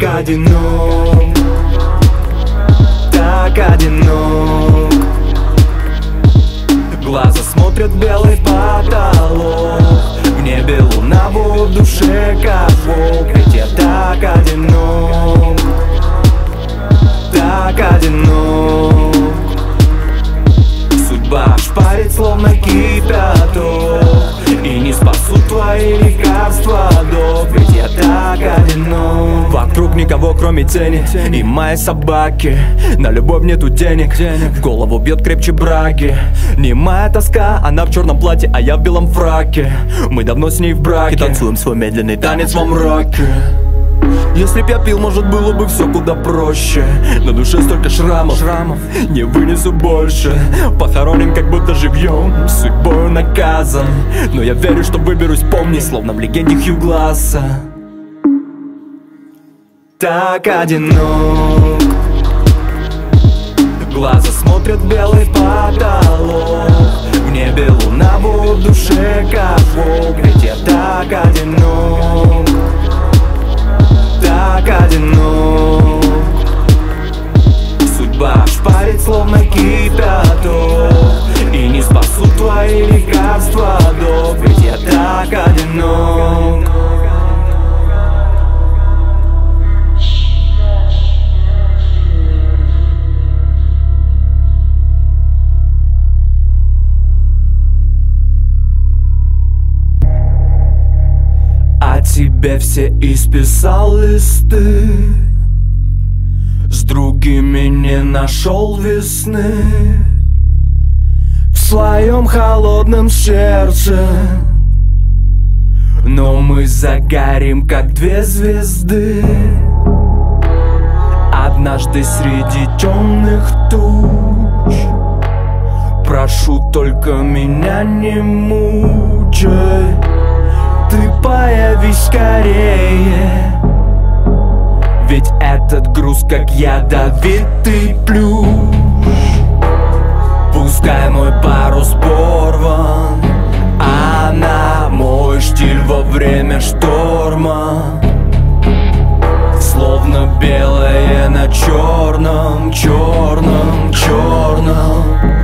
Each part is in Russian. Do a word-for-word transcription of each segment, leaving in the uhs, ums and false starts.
одинок, так одинок. Глаза смотрят белый потолок, в небе луна, в душе как волк. Ведь я так одинок, так одинок. Судьба шпарит словно кипяток, и не спасут твои лекарства, док. Ведь я так одинок. Вокруг никого, кроме тени и моей собаки. На любовь нету денег, в голову бьет крепче браги. Немая тоска, она в черном платье, а я в белом фраке. Мы давно с ней в браке, танцуем свой медленный танец во мраке. Если б я пил, может, было бы все куда проще. На душе столько шрамов, шрамов не вынесу больше. Похоронен, как будто живьем, судьбою наказан. Но я верю, что выберусь, помни, словно в легенде Хью Гласса. Так одинок, глаза смотрят белый потолок, в небе луна, в душе как волк. Ведь я так одинок, так одинок. Судьба шпарит словно кипяток, и не спасут твои лекарства, док. Ведь я так одинок. Тебе все исписал листы, с другими не нашел весны. В своем холодном сердце, но мы загорим, как две звезды. Однажды среди темных туч, прошу, только меня не мучай. Ты появись скорее, ведь этот груз, как ядовитый плющ. Пускай мой парус порван, а на мой штиль во время шторма. Словно белое на черном, черном, черном.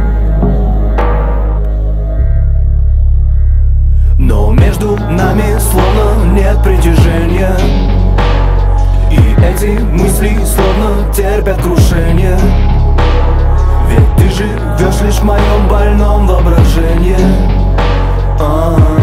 Но между нами словно нет притяжения, и эти мысли словно терпят крушение. Ведь ты живешь лишь в моем больном воображении. А-а-а.